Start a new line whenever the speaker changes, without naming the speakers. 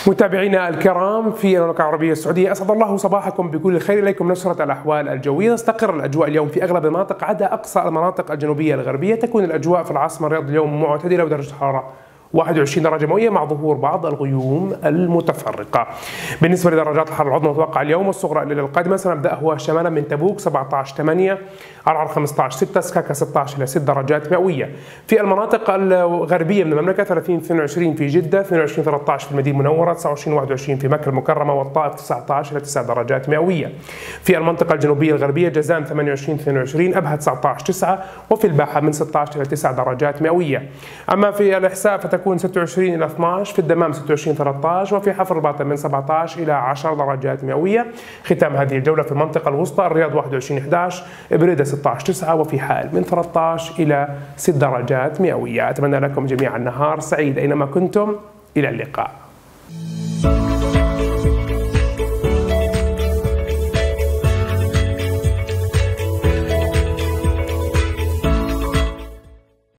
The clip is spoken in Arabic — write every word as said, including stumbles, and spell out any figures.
متابعينا الكرام في المملكة العربية السعودية، أسعد الله صباحكم بكل الخير. إليكم نشرة الأحوال الجوية. تستقر الأجواء اليوم في أغلب المناطق عدا أقصى المناطق الجنوبية الغربية. تكون الأجواء في العاصمة الرياض اليوم معتدلة ودرجة الحرارة واحد وعشرين درجة مئوية مع ظهور بعض الغيوم المتفرقة. بالنسبة لدرجات الحرارة العظمى المتوقعة اليوم والصغرى الليلة القادمة، سنبدأ هو شمالا من تبوك سبعة عشر ثمانية، عرعر خمسة عشر ستة، سكاكا ستة عشر إلى ست درجات مئوية. في المناطق الغربية من المملكة ثلاثين اثنين وعشرين في جدة، اثنين وعشرين ثلاثة عشر في المدينة المنورة، تسعة وعشرين واحد وعشرين في مكة المكرمة والطائف، تسعة عشر إلى تسع درجات مئوية. في المنطقة الجنوبية الغربية جازان ثمانية وعشرين اثنين وعشرين، أبها تسعة عشر تسعة، وفي الباحة من ستة عشر إلى تسع درجات مئوية. أما في الإحساء فتكون ستة وعشرين إلى اثني عشر، في الدمام ستة وعشرين ثلاثة عشر، وفي حفر الباطن من سبعة عشر إلى عشر درجات مئوية. ختام هذه الجولة في المنطقة الوسطى، الرياض واحد وعشرين إحدى عشر، بريدة ستة عشر تسعة، وفي حائل من ثلاثة عشر إلى ست درجات مئوية. أتمنى لكم جميعا نهار سعيد أينما كنتم. إلى اللقاء.